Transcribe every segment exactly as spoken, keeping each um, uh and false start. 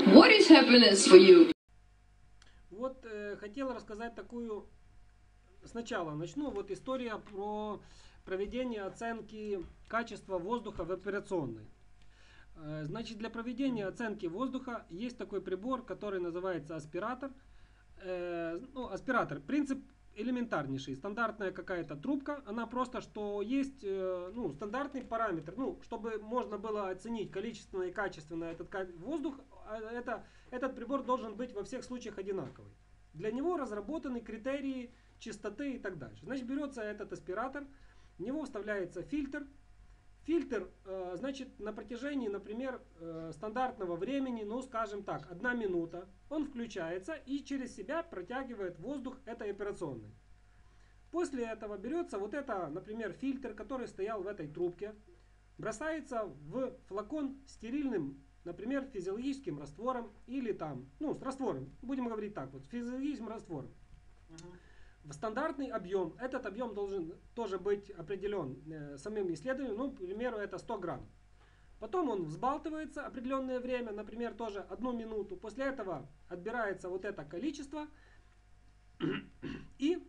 What is happiness for you? Вот э, хотел рассказать такую, сначала начну, вот история про проведение оценки качества воздуха в операционной. Э, значит, для проведения оценки воздуха есть такой прибор, который называется аспиратор. Э, ну, аспиратор, принцип элементарнейший, стандартная какая-то трубка, она просто, что есть э, ну, стандартный параметр, ну, чтобы можно было оценить количественно и качественно этот воздух, это, этот прибор должен быть во всех случаях одинаковый. Для него разработаны критерии чистоты и так дальше. Значит, берется этот аспиратор, в него вставляется фильтр. Фильтр, э, значит, на протяжении, например, э, стандартного времени, ну, скажем так, одна минута, он включается и через себя протягивает воздух этой операционной. После этого берется вот это, например, фильтр, который стоял в этой трубке, бросается в флакон стерильным, например, физиологическим раствором или там, ну, с раствором, будем говорить так, вот, с физиологическим раствором. В стандартный объем, этот объем должен тоже быть определен э, самим исследованием, ну, к примеру, это сто грамм. Потом он взбалтывается определенное время, например, тоже одну минуту. После этого отбирается вот это количество. И,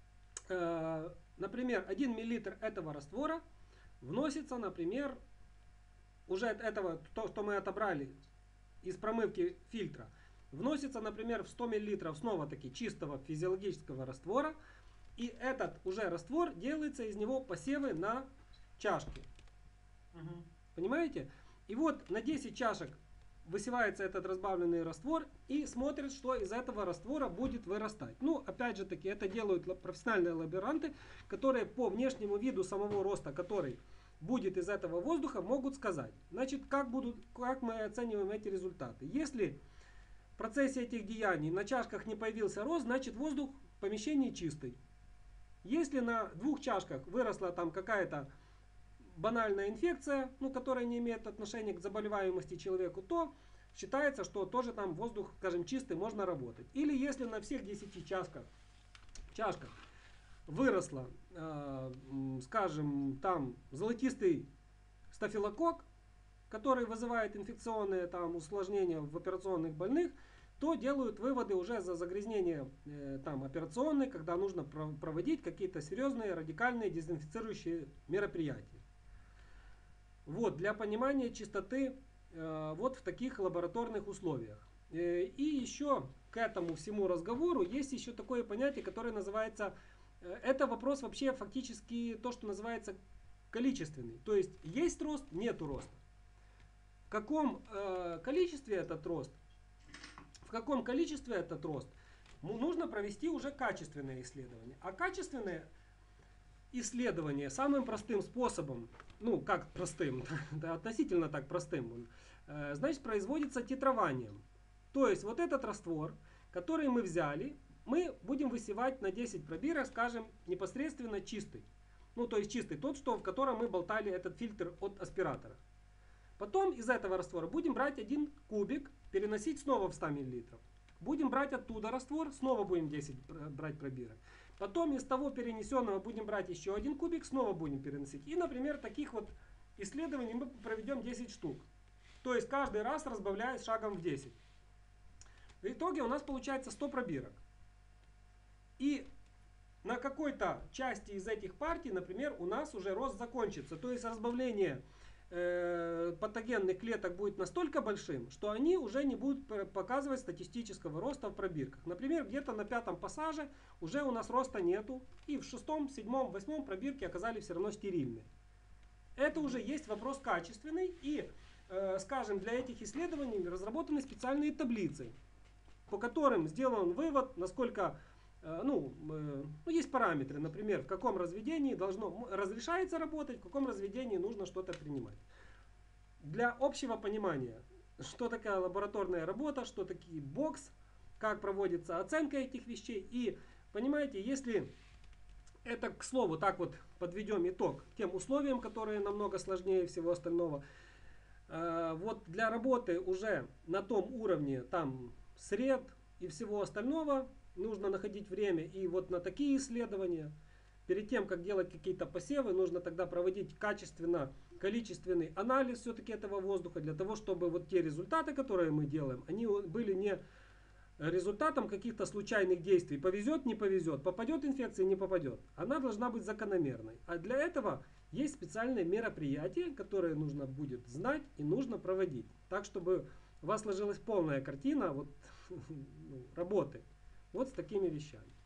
э, например, один миллилитр этого раствора вносится, например, уже этого, то, что мы отобрали из промывки фильтра, вносится, например, в сто миллилитров снова-таки чистого физиологического раствора. И этот уже раствор делается из него посевы на чашки. Угу. Понимаете? И вот на десять чашек высевается этот разбавленный раствор и смотрит, что из этого раствора будет вырастать. Ну, опять же таки, это делают профессиональные лаборанты, которые по внешнему виду самого роста, который будет из этого воздуха, могут сказать. Значит, как, будут, как мы оцениваем эти результаты? Если в процессе этих деяний на чашках не появился рост, значит воздух в помещении чистый. Если на двух чашках выросла там какая-то банальная инфекция, ну, которая не имеет отношения к заболеваемости человеку, то считается, что тоже там воздух, скажем, чистый, можно работать. Или если на всех десяти чашках, чашках выросла, э, скажем, там золотистый стафилококк, который вызывает инфекционные там усложнения в операционных больных, то делают выводы уже за загрязнение э, там, операционной, когда нужно проводить какие-то серьезные радикальные дезинфицирующие мероприятия. Вот, для понимания чистоты э, вот в таких лабораторных условиях. Э, и еще к этому всему разговору есть еще такое понятие, которое называется, э, это вопрос вообще фактически то, что называется количественный. То есть есть рост, нету роста. В каком э, количестве этот рост, в каком количестве этот рост, нужно провести уже качественное исследование. А качественное исследование самым простым способом, ну как простым, да, относительно так простым, э, значит производится титрованием. То есть вот этот раствор, который мы взяли, мы будем высевать на десять пробирок, скажем, непосредственно чистый. Ну то есть чистый, тот, что, в котором мы болтали этот фильтр от аспиратора. Потом из этого раствора будем брать один кубик, переносить снова в сто миллилитров. Будем брать оттуда раствор, снова будем десять брать пробирок. Потом из того перенесенного будем брать еще один кубик, снова будем переносить. И, например, таких вот исследований мы проведем десять штук. То есть каждый раз разбавляя шагом в десять. В итоге у нас получается сто пробирок. И на какой-то части из этих партий, например, у нас уже рост закончится. То есть разбавление э, патогенных клеток будет настолько большим, что они уже не будут показывать статистического роста в пробирках. Например, где-то на пятом пассаже уже у нас роста нету. И в шестом, седьмом, восьмом пробирки оказались все равно стерильные. Это уже есть вопрос качественный. И, э, скажем, для этих исследований разработаны специальные таблицы, по которым сделан вывод, насколько... Ну, ну, есть параметры, например, в каком разведении должно, разрешается работать, в каком разведении нужно что-то принимать. Для общего понимания, что такая лабораторная работа, что такие бокс, как проводится оценка этих вещей. И, понимаете, если это, к слову, так вот подведем итог тем условиям, которые намного сложнее всего остального, вот для работы уже на том уровне, там, сред и всего остального, нужно находить время и вот на такие исследования. перед тем, как делать какие-то посевы, нужно тогда проводить качественно количественный анализ все-таки этого воздуха, для того, чтобы вот те результаты, которые мы делаем, они были не результатом каких-то случайных действий. Повезет, не повезет, попадет инфекция, не попадет. Она должна быть закономерной. А для этого есть специальные мероприятия, которые нужно будет знать и нужно проводить. Так, чтобы у вас сложилась полная картина вот, работы вот с такими вещами.